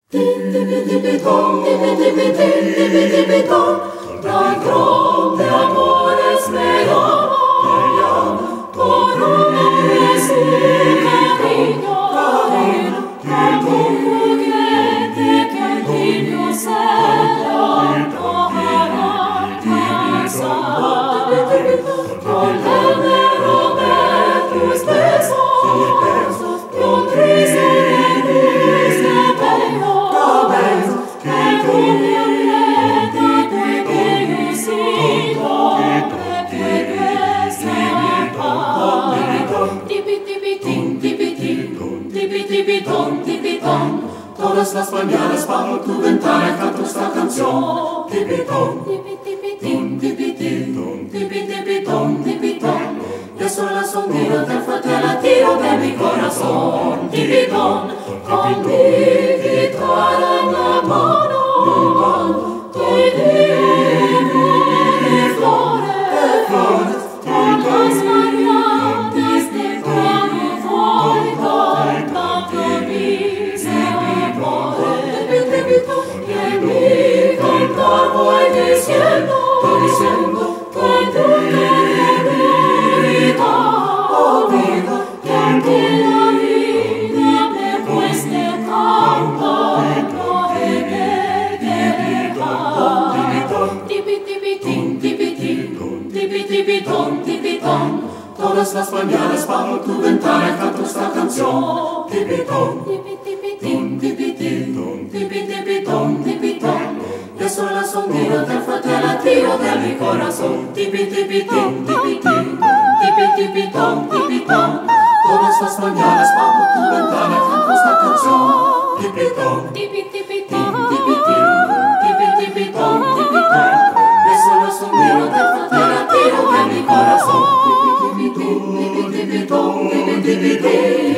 Ladrón de amores me llama, por un su cariño, como un juguete que el niño se arrojará a casa. Con el negro de tus besos, con triste de tus cabellos, que convierte pequeño silo, pequeño escapar. Tipitin, tipitin, tipitipiton, tipiton. Todas las mañanas bajo tu ventana canto esta canción. Tipitón, tipitin, tipitin, tipitipiton, tipiton. Yo soy el sonido del fuerte latido de mi corazón. Tipitón, con mi guitarra en la mano, te digo de flores, con las variantes de cuando voy cantando mis amores. Y en mi cantar voy diciendo que tú vida, que la vida me cueste tanto, no debe dejar. Tipitin, tipitin, tipitipiton, tipiton. Todas las mañanas bajo tu ventana canto esta canción. Tipitón, tipitin, tipitin, tipitipiton, tipiton. Yo soy el sonido del fuerte latido de mi corazón. Tipitipitin, tipitin, tipitipitón, tipitón. Todas las mañanas bajo tu ventana canto esta canción. Tipitón, tipitipitin, tipitin, tipitipitón, tipitón. Yo soy el sonido del fuerte latido de mi corazón. Tipitipitin, tipitipitón, tipitipitin.